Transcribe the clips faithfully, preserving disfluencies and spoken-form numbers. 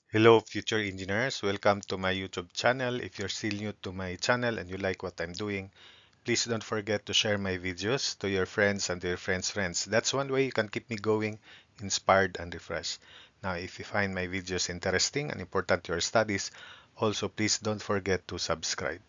Hello, future engineers. Welcome to my YouTube channel. If you're still new to my channel and you like what I'm doing, please don't forget to share my videos to your friends and to your friends' friends. That's one way you can keep me going, inspired, and refreshed. Now, if you find my videos interesting and important to your studies, also please don't forget to subscribe.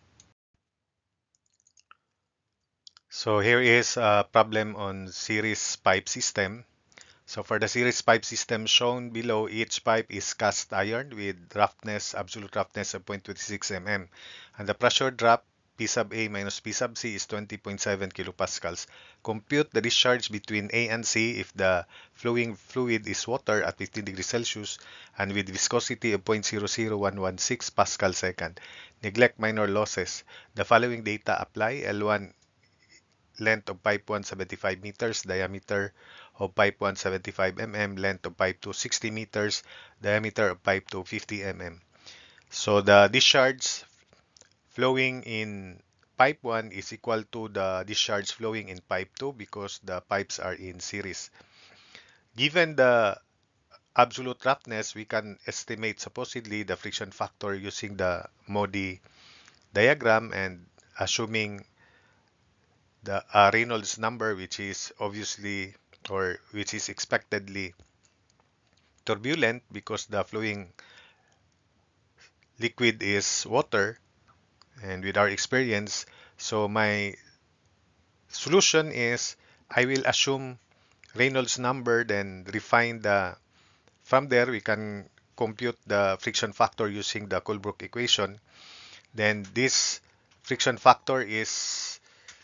So here is a problem on series pipe system. So for the series pipe system shown below, each pipe is cast iron with roughness, absolute roughness of zero point two six millimeters. And the pressure drop P sub A minus P sub C is twenty point seven kilopascals. Compute the discharge between A and C if the flowing fluid is water at fifteen degrees Celsius and with viscosity of zero point zero zero one one six pascal second. Neglect minor losses. The following data apply. L one length of pipe one seventy-five meters, diameter of pipe one seventy-five millimeters, length of pipe two sixty meters, diameter of pipe two fifty millimeters. So the discharge flowing in pipe one is equal to the discharge flowing in pipe two because the pipes are in series. Given the absolute roughness, we can estimate supposedly the friction factor using the Modi diagram and assuming the uh, Reynolds number, which is obviously or which is expectedly turbulent because the flowing liquid is water, and with our experience, so my solution is I will assume Reynolds number, then refine the from there we can compute the friction factor using the Colebrook equation. Then this friction factor is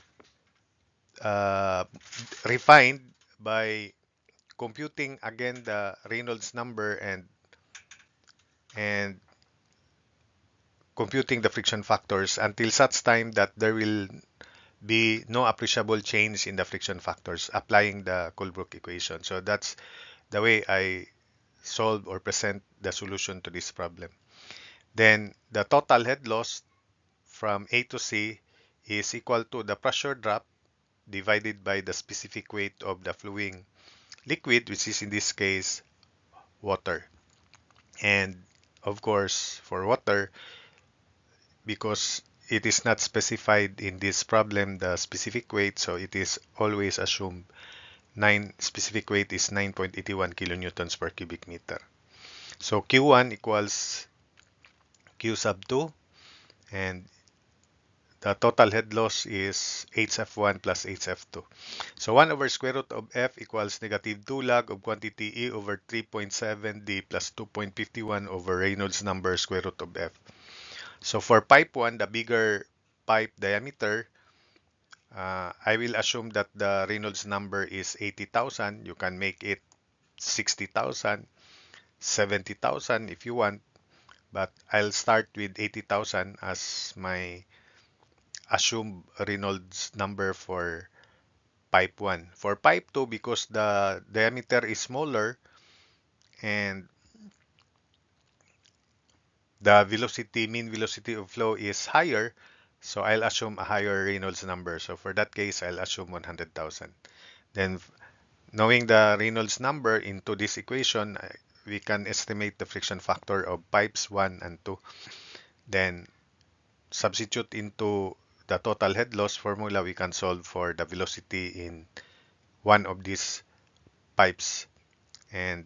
uh, refined by computing again the Reynolds number and and computing the friction factors until such time that there will be no appreciable change in the friction factors applying the Colebrook equation. So that's the way I solve or present the solution to this problem. Then the total head loss from A to C is equal to the pressure drop divided by the specific weight of the flowing liquid, which is in this case water. And of course, for water, because it is not specified in this problem the specific weight, so it is always assumed nine specific weight is nine point eight one kilonewtons per cubic meter. So Q one equals Q sub two, and the total head loss is H F one plus H F two. So one over square root of F equals negative two log of quantity E over three point seven D plus two point five one over Reynolds number square root of F. So for pipe one, the bigger pipe diameter, uh, I will assume that the Reynolds number is eighty thousand. You can make it sixty thousand, seventy thousand if you want, but I'll start with eighty thousand as my assumed Reynolds number for pipe one. For pipe two, because the diameter is smaller and the velocity, mean velocity of flow is higher, so I'll assume a higher Reynolds number. So for that case, I'll assume one hundred thousand. Then knowing the Reynolds number into this equation, uh, we can estimate the friction factor of pipes one and two. Then substitute into the total head loss formula, we can solve for the velocity in one of these pipes. And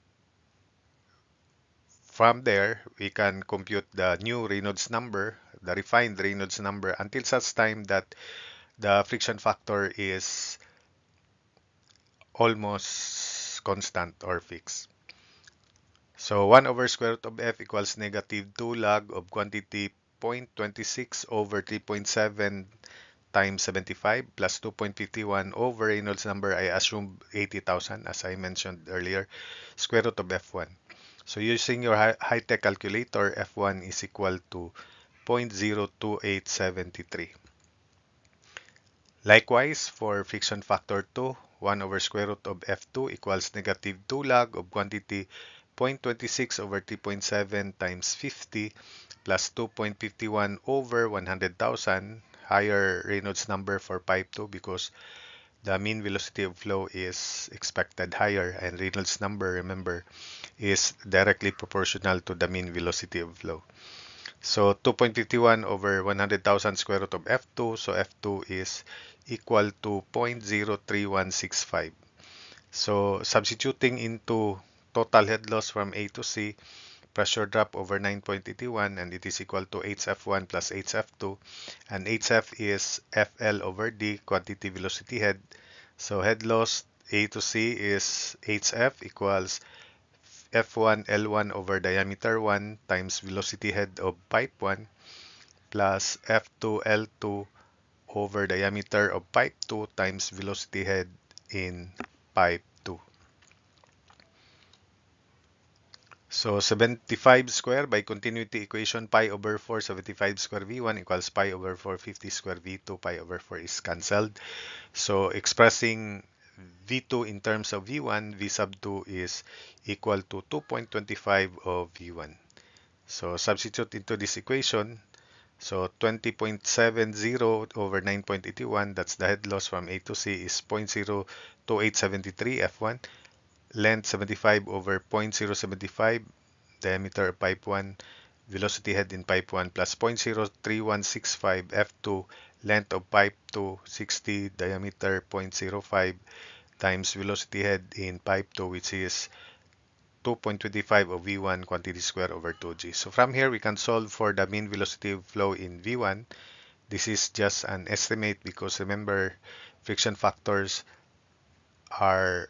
from there, we can compute the new Reynolds number, the refined Reynolds number, until such time that the friction factor is almost constant or fixed. So one over square root of F equals negative two log of quantity zero point two six over three point seven times seventy-five plus two point five one over Reynolds number, I assume eighty thousand as I mentioned earlier, square root of F one. So using your high-tech calculator, F one is equal to zero point zero two eight seven three. Likewise, for friction factor two, one over square root of F two equals negative two log of quantity zero point two six over three point seven times fifty plus two point five one over one hundred thousand, higher Reynolds number for pipe two because the mean velocity of flow is expected higher, and Reynolds number, remember, is directly proportional to the mean velocity of flow. So two point five one over one hundred thousand square root of F two. So F two is equal to zero point zero three one six five. So substituting into total head loss from A to C, pressure drop over nine point eight one, and it is equal to H F one plus H F two, and H F is F L over D, quantity velocity head. So head loss A to C is H F equals F one L one over diameter one times velocity head of pipe one plus F two L two over diameter of pipe two times velocity head in pipe two. So seventy-five square by continuity equation, pi over four seventy-five square V one equals pi over four fifty square V two, pi over four is cancelled. So expressing V two in terms of V one, V sub two is equal to two point two five of V one. So substitute into this equation. So twenty point seven zero over nine point eight one, that's the head loss from A to C, is zero point zero two eight seven three F one. Length seventy-five over zero point zero seven five, diameter of pipe one, velocity head in pipe one plus zero point zero three one six five F two, length of pipe two sixty, diameter zero point zero five times velocity head in pipe two, which is two point two five of V one quantity square over two G. So from here, we can solve for the mean velocity of flow in V one. This is just an estimate because remember, friction factors are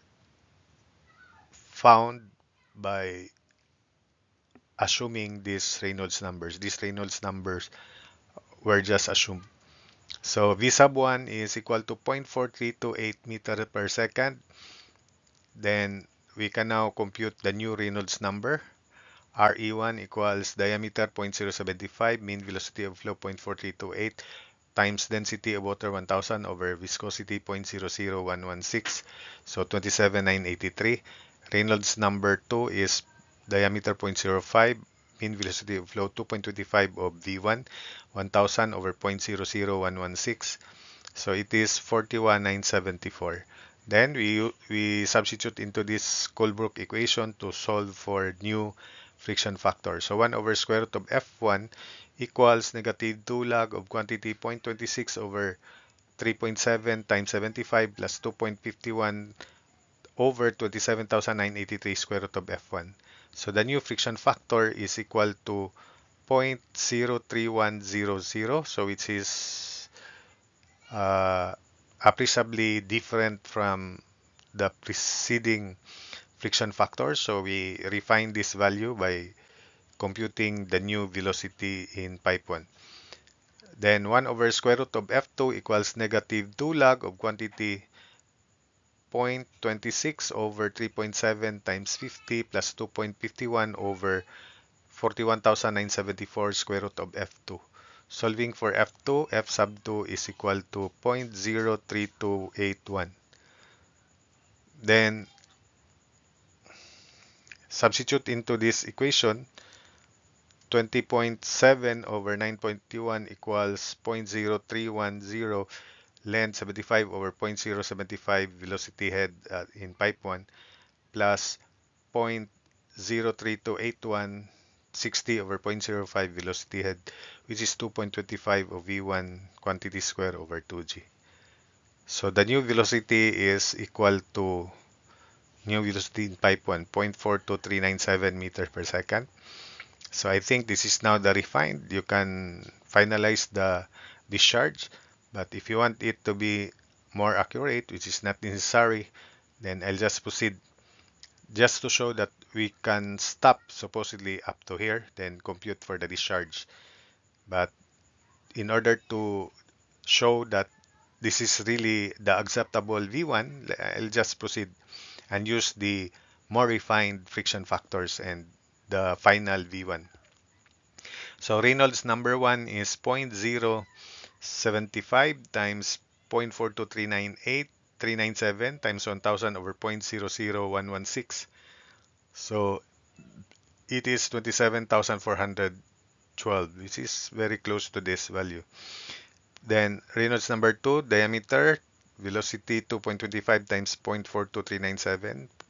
found by assuming these Reynolds numbers. These Reynolds numbers were just assumed. So V sub one is equal to zero point four three two eight meter per second. Then we can now compute the new Reynolds number. R E one equals diameter zero point zero seven five, mean velocity of flow zero point four three two eight times density of water one thousand over viscosity zero point zero zero one one six, so twenty-seven nine eighty-three. Reynolds number two is diameter zero point zero five, mean velocity of flow two point two five of V one, one thousand over zero point zero zero one one six, so it is forty-one nine seventy-four. Then we, we substitute into this Colebrook equation to solve for new friction factor. So one over square root of F one equals negative two log of quantity zero point two six over three point seven times seventy-five plus two point five one over twenty-seven thousand nine hundred eighty-three square root of F one. So the new friction factor is equal to zero point zero three one zero zero, so which is uh, appreciably different from the preceding friction factor. So we refine this value by computing the new velocity in pipe one. Then one over square root of F two equals negative two log of quantity zero point two six over three point seven times fifty plus two point five one over forty-one thousand nine hundred seventy-four square root of F two. Solving for F two, F sub two is equal to zero point zero three two eight one. Then substitute into this equation, twenty point seven over nine point two one equals zero point zero three one zero, length seventy-five over zero point zero seven five, velocity head uh, in pipe one, plus zero point zero three two eight one, sixty over zero point zero five velocity head, which is two point two five of V one quantity square over two G. So the new velocity is equal to new velocity in pipe one, zero point four two three nine seven meters per second. So I think this is now the refined. You can finalize the discharge, but if you want it to be more accurate, which is not necessary, then I'll just proceed just to show that we can stop supposedly up to here, then compute for the discharge. But in order to show that this is really the acceptable V one, I'll just proceed and use the more refined friction factors and the final V one. So Reynolds number one is zero point zero seven five times zero point four two three nine eight three nine seven times one thousand over zero point zero zero one one six. So it is twenty-seven thousand four hundred twelve, which is very close to this value. Then Reynolds number two, diameter, velocity two point two five times zero point four two three nine seven,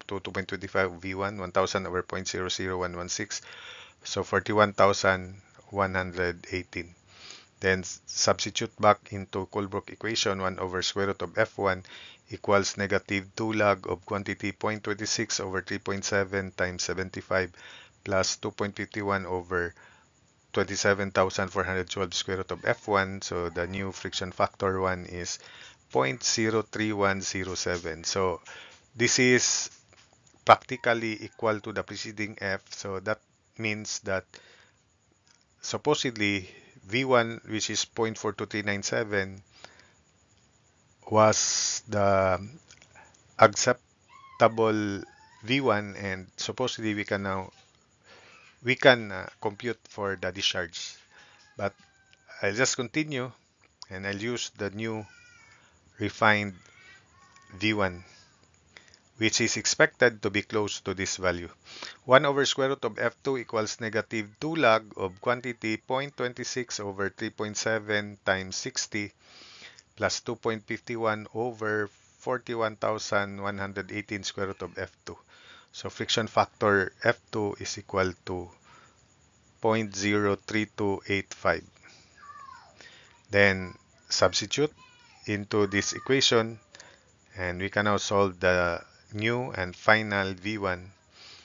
to two point two five V one, one thousand over zero point zero zero one one six, so forty-one thousand one hundred eighteen. Then substitute back into Colebrook equation, one over square root of F one equals negative two log of quantity zero point two six over three point seven times seventy-five plus two point five one over twenty-seven thousand four hundred twelve square root of F one. So the new friction factor one is zero point zero three one zero seven. So this is practically equal to the preceding F. So that means that supposedly V one, which is zero point four two three nine seven, was the acceptable V one, and supposedly we can now we can uh, compute for the discharge. But I'll just continue and I'll use the new refined V one, which is expected to be close to this value. one over square root of F two equals negative two log of quantity zero point two six over three point seven times sixty plus two point five one over forty-one thousand one hundred eighteen square root of F two. So friction factor F two is equal to zero point zero three two eight five. Then substitute into this equation and we can now solve the new and final V one. zero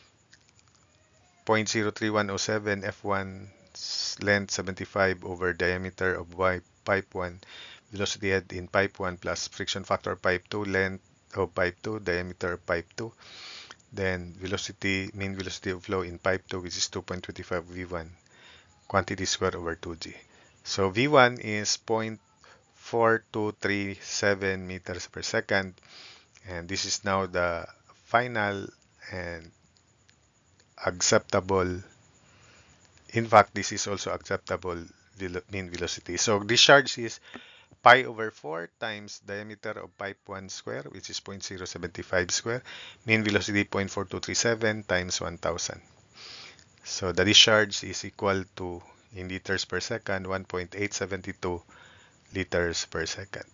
point zero three one zero seven F one length seventy-five over diameter of y pipe one, velocity head in pipe one plus friction factor pipe two, length of pipe two, diameter of pipe two, then velocity, mean velocity of flow in pipe two, which is two point two five V one, quantity square over two G. So V one is zero point four two three seven meters per second, and this is now the final and acceptable. In fact, this is also acceptable mean velocity. So discharge is pi over four times diameter of pipe one square, which is zero point zero seven five square. Mean velocity zero point four two three seven times one thousand. So the discharge is equal to, in liters per second, one point eight seven two liters per second.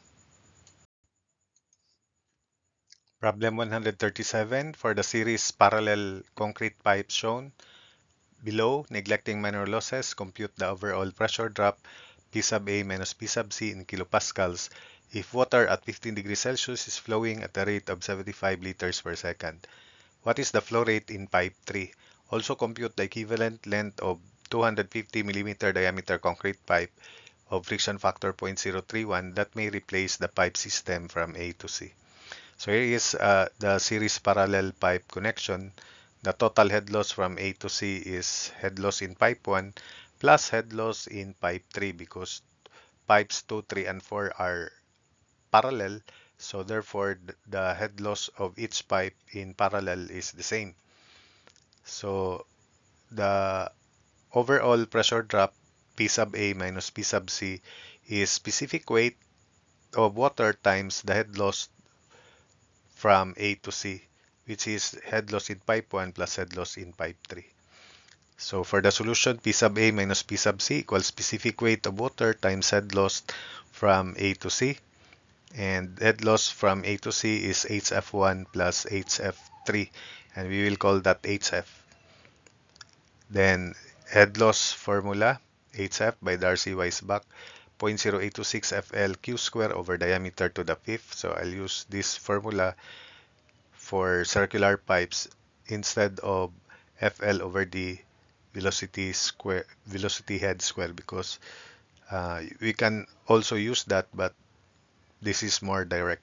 Problem one hundred thirty-seven, for the series parallel concrete pipes shown below, neglecting minor losses, compute the overall pressure drop P sub A minus P sub C in kilopascals if water at fifteen degrees Celsius is flowing at a rate of seventy-five liters per second. What is the flow rate in pipe three? Also compute the equivalent length of two hundred fifty millimeter diameter concrete pipe of friction factor zero point zero three one that may replace the pipe system from A to C. So here is uh, the series parallel pipe connection. The total head loss from A to C is head loss in pipe one plus head loss in pipe three, because pipes two, three, and four are parallel. So therefore, the head loss of each pipe in parallel is the same. So the overall pressure drop P sub A minus P sub C is specific weight of water times the head loss from A to C, which is head loss in pipe one plus head loss in pipe three. So for the solution, P sub A minus P sub C equals specific weight of water times head loss from A to C. And head loss from A to C is H F one plus H F three, and we will call that H F. Then head loss formula, H F by Darcy-Weisbach, zero point zero eight two six F L Q square over diameter to the fifth. So I'll use this formula for circular pipes instead of F L over D velocity square, velocity head square, because uh, we can also use that, but this is more direct.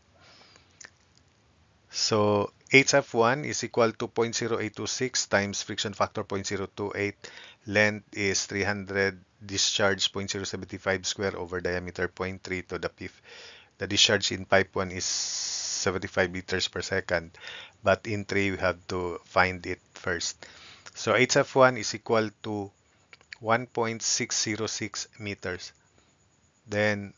So H F one is equal to zero point zero eight two six times friction factor zero point zero two eight, length is three hundred, discharge zero point zero seven five square over diameter zero point three to the fifth. The discharge in pipe one is seventy-five liters per second, but in three we have to find it first. So H F one is equal to one point six zero six meters. Then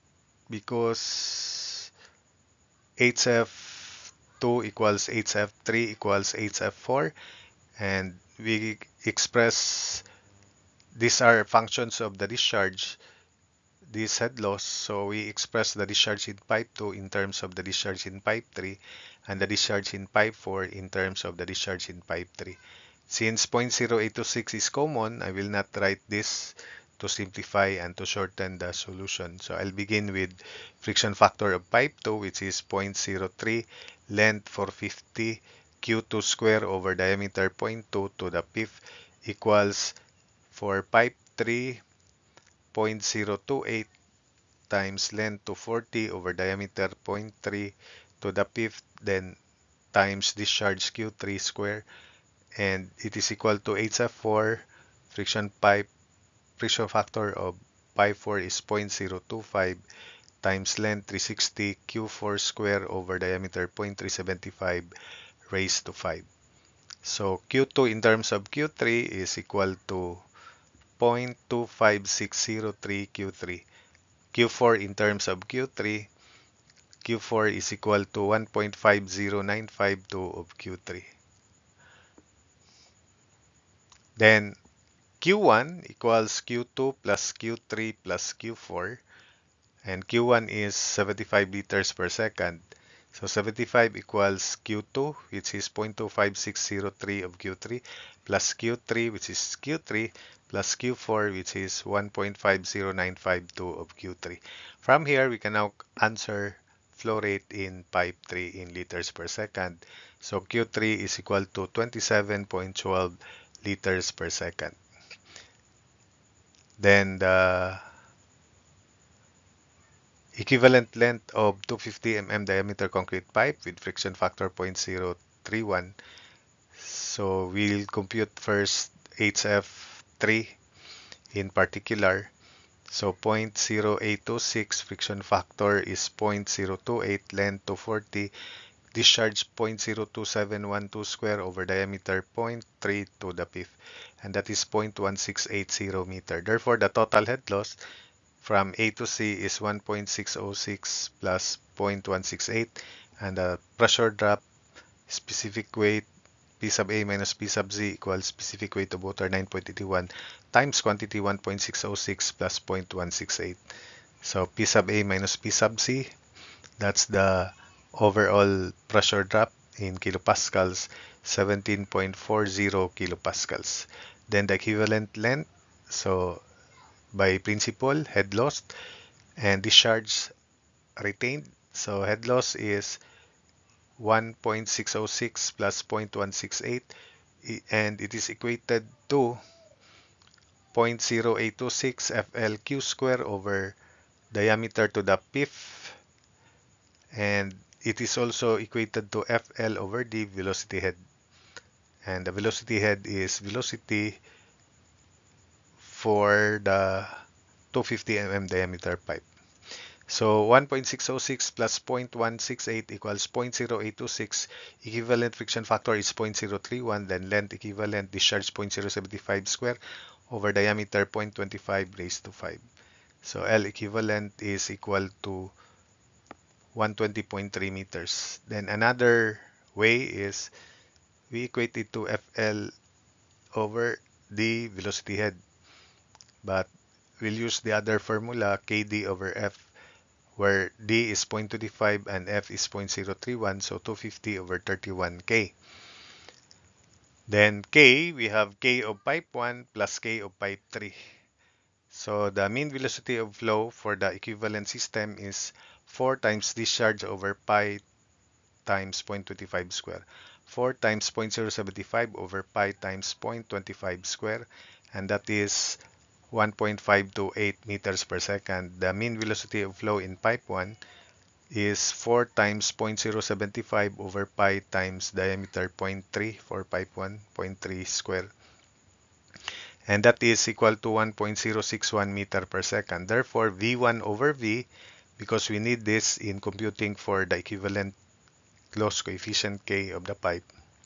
because H F two equals H F three equals H F four, and we express, these are functions of the discharge, this head loss, so we express the discharge in pipe two in terms of the discharge in pipe three and the discharge in pipe four in terms of the discharge in pipe three. Since zero point zero eight two six is common, I will not write this to simplify and to shorten the solution. So I'll begin with friction factor of pipe two, which is zero point zero three, length four hundred fifty, Q two square over diameter zero point two to the fifth equals, for pipe three, zero point zero two eight times length two hundred forty over diameter zero point three to the fifth, then times discharge Q three square, and it is equal to H F four. Friction pipe friction factor of pipe four is zero point zero two five times length three hundred sixty, Q four square over diameter zero point three seven five raised to five. So Q two in terms of Q three is equal to zero point two five six zero three Q three. Q four in terms of Q three, Q four is equal to one point five zero nine five two of Q three. Then Q one equals Q two plus Q three plus Q four, and Q one is seventy-five liters per second. So seventy-five equals Q two, which is zero point two five six zero three of Q three, plus Q three, which is Q three, plus Q four, which is one point five zero nine five two of Q three. From here, we can now answer flow rate in pipe three in liters per second. So Q three is equal to twenty-seven point one two liters per second. Then the equivalent length of two hundred fifty millimeter diameter concrete pipe with friction factor zero point zero three one. So we'll compute first H F three in particular. So zero point zero eight two six, friction factor is zero point zero two eight, length two hundred forty, discharge zero point zero two seven one two square over diameter zero point three to the fifth, and that is zero point one six eight zero meter. Therefore, the total head loss from A to C is one point six zero six plus zero point one six eight, and the pressure drop, specific weight, P sub A minus P sub Z equals specific weight of water nine point eight one times quantity one point six zero six plus zero point one six eight. So P sub A minus P sub Z, that's the overall pressure drop in kilopascals, seventeen point four zero kilopascals. Then the equivalent length, so by principle, head loss and discharge retained. So head loss is one point six zero six plus zero point one six eight, and it is equated to zero point zero eight two six F L Q square over diameter to the fifth, and it is also equated to F L over D, velocity head, and the velocity head is velocity for the two hundred fifty millimeter diameter pipe. So one point six zero six plus zero point one six eight equals zero point zero eight two six. Equivalent friction factor is zero point zero three one. Then length equivalent discharge zero point zero seven five square over diameter zero point two five raised to five. So L equivalent is equal to one hundred twenty point three meters. Then another way is we equate it to F L over D, velocity head. But we'll use the other formula, K D over F, where D is zero point two five and F is zero point zero three one, so two hundred fifty over thirty-one K. Then K, we have K of pipe one plus K of pipe three. So the mean velocity of flow for the equivalent system is four times discharge over pi times zero point two five square. four times zero point zero seven five over pi times zero point two five square, and that is one point five two eight meters per second. The mean velocity of flow in pipe one is four times zero point zero seven five over pi times diameter zero point three for pipe one, zero point three square. And that is equal to one point zero six one meter per second. Therefore, V one over V, because we need this in computing for the equivalent loss coefficient K of the pipe,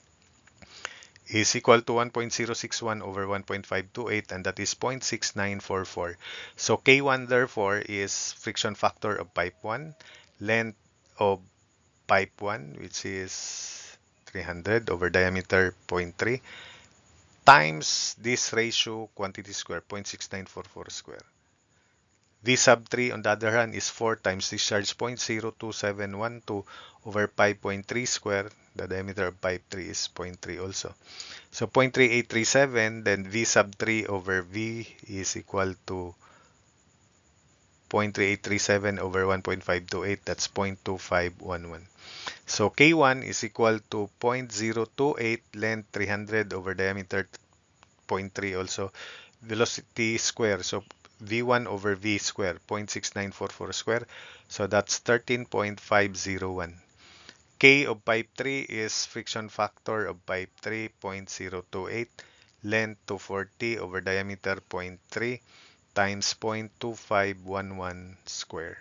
is equal to one point zero six one over one point five two eight, and that is zero point six nine four four. So K one therefore is friction factor of pipe one, length of pipe one, which is three hundred over diameter zero point three, times this ratio quantity square, zero point six nine four four square. V sub three on the other hand is four times discharge point zero two seven one two over pi point three square. The diameter of pipe three is zero point three also. So zero point three eight three seven, then V sub three over V is equal to zero point three eight three seven over one point five two eight. That's zero point two five one one. So K one is equal to zero point zero two eight, length three hundred over diameter zero point three also, velocity square. So V one over V square, zero point six nine four four square. So that's thirteen point five zero one. K of pipe three is friction factor of pipe three, zero point zero two eight, length two forty over diameter zero point three times zero point two five one one square.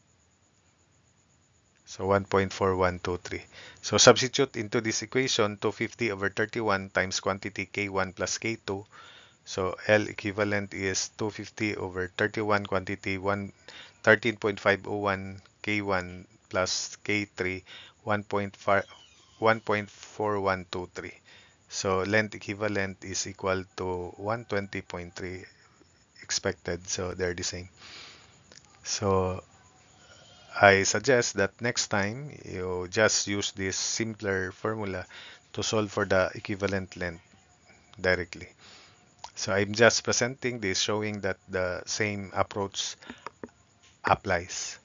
So one point four one two three. So substitute into this equation, two hundred fifty over thirty-one times quantity K one plus K two. So L equivalent is two hundred fifty over thirty-one quantity one thirteen point five zero one K one plus K three one point four one two three. So length equivalent is equal to one hundred twenty point three expected. So they're the same. So I suggest that next time you just use this simpler formula to solve for the equivalent length directly. So I'm just presenting this showing that the same approach applies.